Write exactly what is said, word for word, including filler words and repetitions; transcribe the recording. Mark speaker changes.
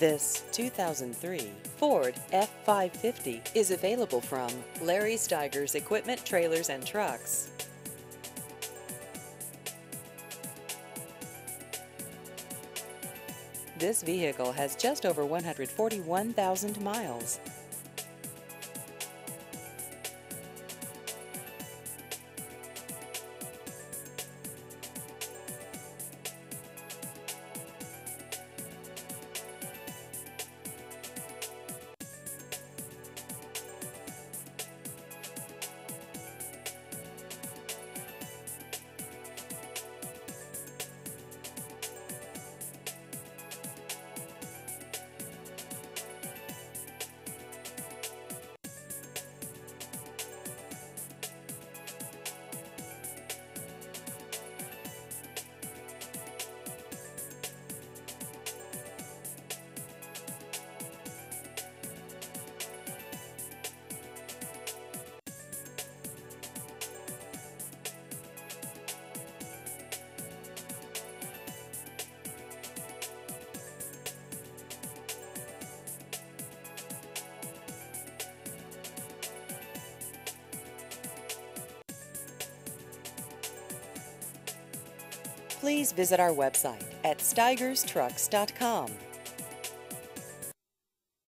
Speaker 1: This two thousand three Ford F five fifty is available from Larry Stigers Equipment, Trailers and Trucks. This vehicle has just over one hundred forty-one thousand miles. Please visit our website at stigers trucks dot com.